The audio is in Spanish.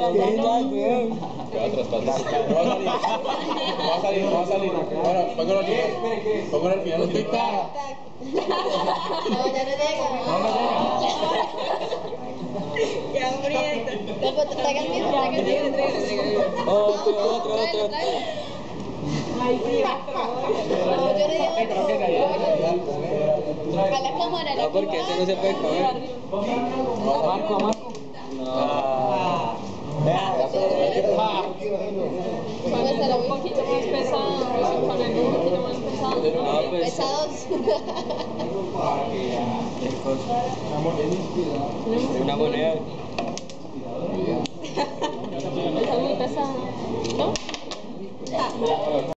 va a traspasar. No va a salir. Bueno, póngalo al final. No, ya no llega. Qué hambriento. Traiga el mío. Otro. Ay, sí, No, yo le digo otro. A la cámara, No, porque ese no se puede comer. Marco. No. ¿Cómo estará un poquito más pesado, con el un poquito más pesado. No, pues. pesados? Una moneda. Está muy pesado, ¿no?